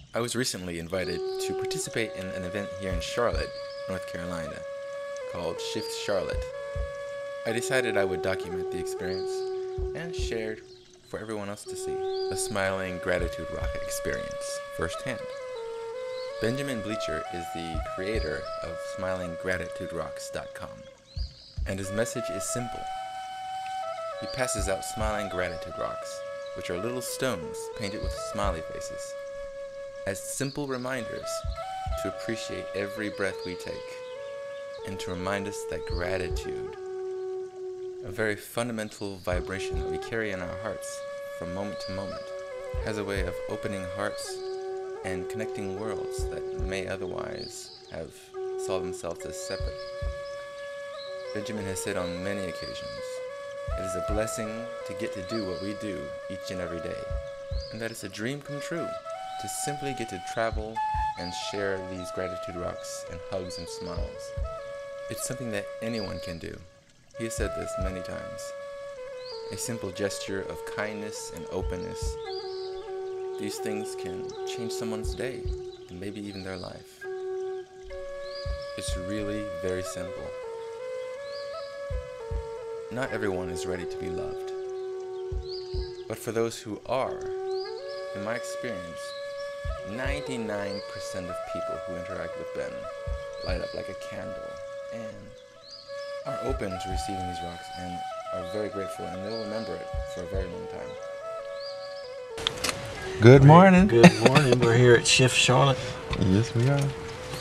I was recently invited to participate in an event here in Charlotte, North Carolina, called Shift Charlotte. I decided I would document the experience and share it for everyone else to see. A smiling gratitude rocket experience firsthand. Benjamin Bleacher is the creator of SmilingGratitudeRocks.com, and his message is simple. He passes out smiling gratitude rocks, which are little stones painted with smiley faces, as simple reminders to appreciate every breath we take and to remind us that gratitude, a very fundamental vibration that we carry in our hearts from moment to moment, has a way of opening hearts and connecting worlds that may otherwise have saw themselves as separate. Benjamin has said on many occasions, it is a blessing to get to do what we do each and every day, and that it's a dream come true to simply get to travel and share these gratitude rocks and hugs and smiles. It's something that anyone can do. He has said this many times. A simple gesture of kindness and openness. These things can change someone's day and maybe even their life. It's really very simple. Not everyone is ready to be loved. But for those who are, in my experience, 99% of people who interact with Ben light up like a candle and are open to receiving these rocks and are very grateful, and they'll remember it for a very long time. Good morning. Good morning. We're here at Shift Charlotte. Yes, we are.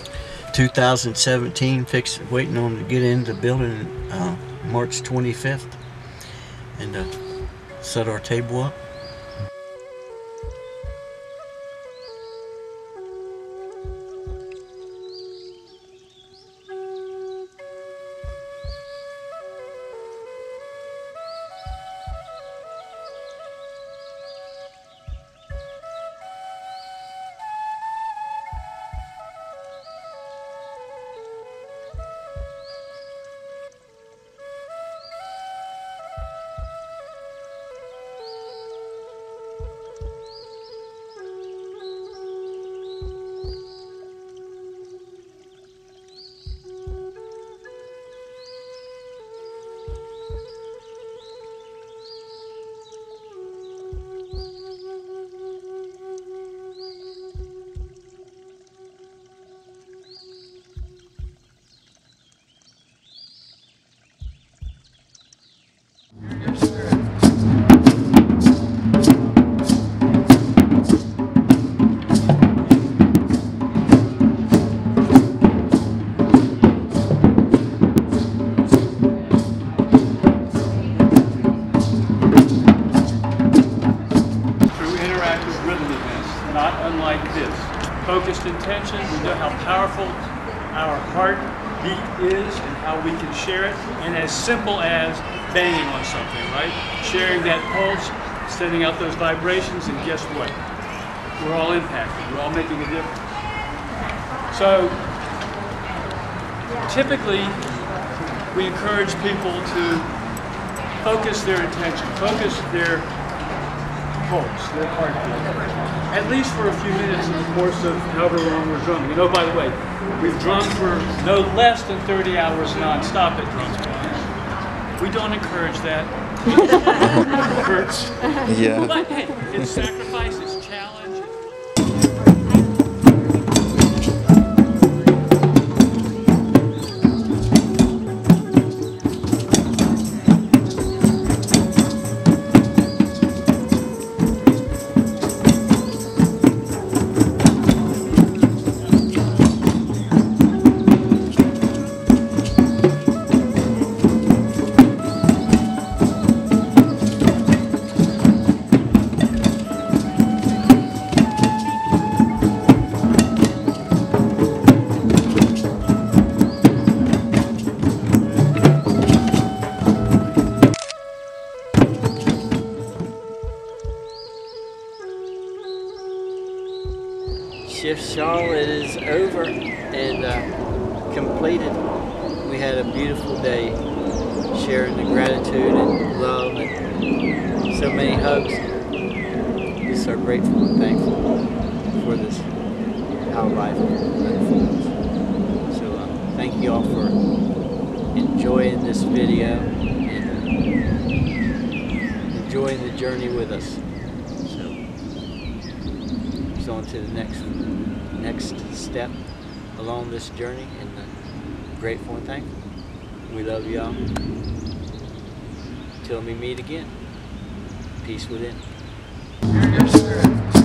2017, waiting on to get into the building March 25th and set our table up. Not unlike this. Focused intention, we know how powerful our heartbeat is and how we can share it. And as simple as banging on something, right? Sharing that pulse, sending out those vibrations, and guess what? We're all impacted. We're all making a difference. So, typically, we encourage people to focus their attention, focus their pulse, their heartbeat, at least for a few minutes in the course of however long we're drumming. You know, by the way, we've drummed for no less than 30 hours non-stop at Drum Squad. We don't encourage that. It hurts. Yeah. But hey, it's sacrifice, it's challenge. Shift Charlotte is over and completed. We had a beautiful day sharing the gratitude and love and so many hugs. We're so grateful and thankful for this on to the next step along this journey, and grateful and thankful. We love y'all. Till we meet again. Peace within.